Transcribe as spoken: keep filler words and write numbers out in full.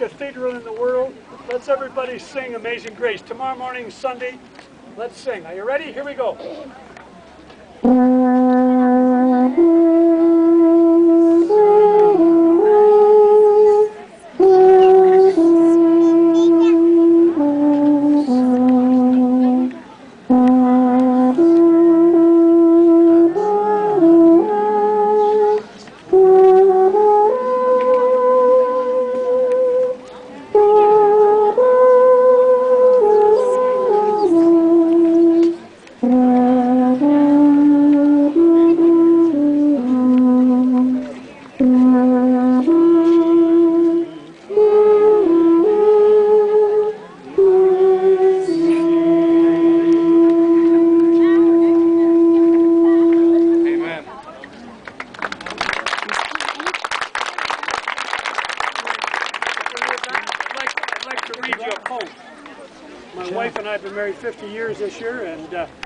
cathedral in the world. Let's everybody sing Amazing Grace. Tomorrow morning, Sunday, let's sing. Are you ready? Here we go. My wife and I have been married fifty years this year, and uh,